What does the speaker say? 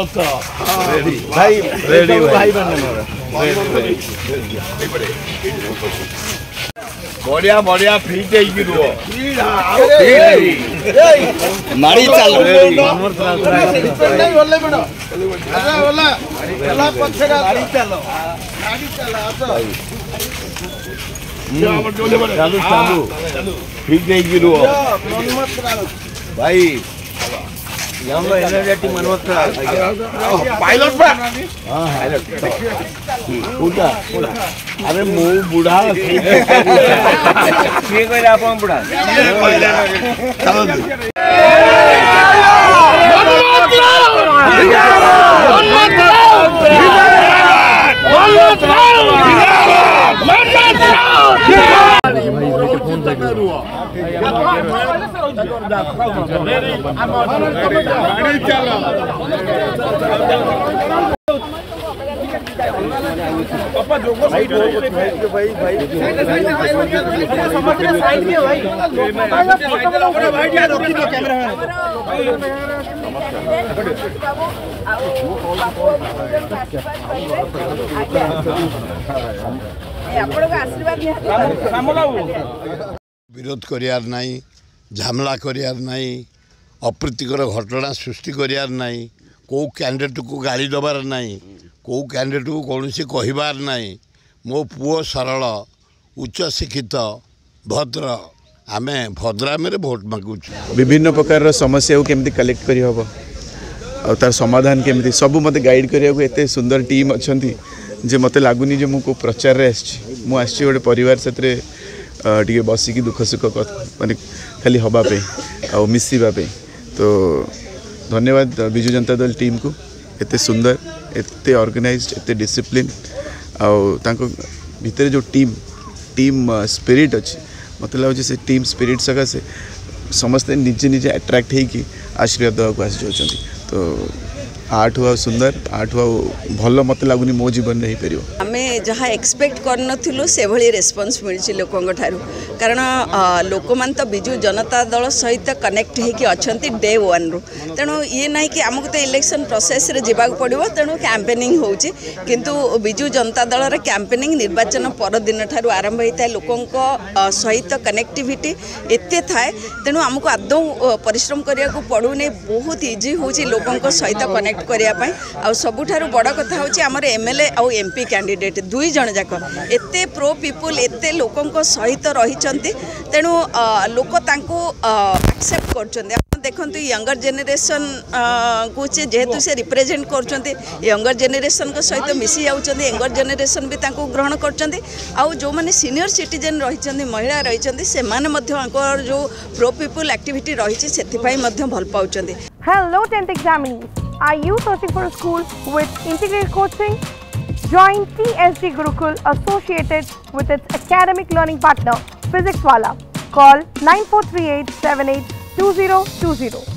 भाई रेडी भाई बढ़िया बढ़िया फिट मारी चलो फिट भाई मनमथ पायलट अरे मु बुढ़ा बुढ़ा विरोध करियार नहीं, झमला करियार नहीं, अप्रीतिकर घटना सृष्टि करियार नहीं, को कैंडिडेट को गाली दबार नहीं, को कैंडिडेट को कौन सी कहबार नहीं। मो पुओ सरल उच्च शिक्षित भद्र आमे भद्राम भोट मागुच। विभिन्न प्रकार समस्या केमती कलेक्ट करी हबो और तार समाधान केमती सब मते गाइड करिया को एते सुंदर टीम अछंती जे मते लागुनी जे मु को प्रचार रे आछि। मु आछि गोटे परिवार साथे टिके बसिकी दुख सुख माने खाली हवा पे और मिसिबा पे। तो धन्यवाद बिजु जनता दल टीम को एते सुंदर एते ऑर्गेनाइज्ड एते डिसिप्लिन और तांको भीतर जो टीम स्पिरिट अच्छी मत लगे से टीम स्पिरिट सकाशे समस्ते निजे निजे अट्राक्ट होगी आशीर्वाद देवाक आसी। तो आठ हुआ सुंदर आठ हुआ भल मत लगुनि मो जीवन नहीं पार आम जहाँ एक्सपेक्ट करूँ से भली रेस्पॉन्स मिली लोकों ठारू। कारण लोक मान तो बिजु जनता दल सहित कनेक्ट होगी अच्छा डे वन रु। तेणु ये ना कि आमको तो इलेक्शन प्रोसेस रे जीवा पड़ो तेणु कैंपेनिंग होची किंतु बिजु जनता दल रे कैंपेनिंग निर्वाचन पर दिन ठारू आरंभ होता है। लोकों सहित कनेक्टिविटी एते थाए तेणु आमको आदौ परिश्रम करने को पड़ूनी बहुत इजी होची लोकों सहित कनेक्ट करने आ सबुठारु बड़ कथा होची आमर एमएलए आउ एमपी कैंडिडेट दुई जन जाक एते प्रो पीपुल एते लोकों सहित रही तेणु लोक तांको एक्सेप्ट कर देखते यंगर जेनेरेशन को जेहेतु से रिप्रेजेंट कर यंगर जेनेरेशन सहित मिसी जाऊँच यंगर जेनेरेशन भी ग्रहण कर जो मैंने सीनियर सिटीजेन रही महिला रही से जो प्रो पीपुल एक्टिविटी रही से भल पाउछंती। Hello 10th examinees, are you searching for a school with integrated coaching? Join TSG Gurukul associated with its academic learning partner Physics Wala. Call 9438 782020.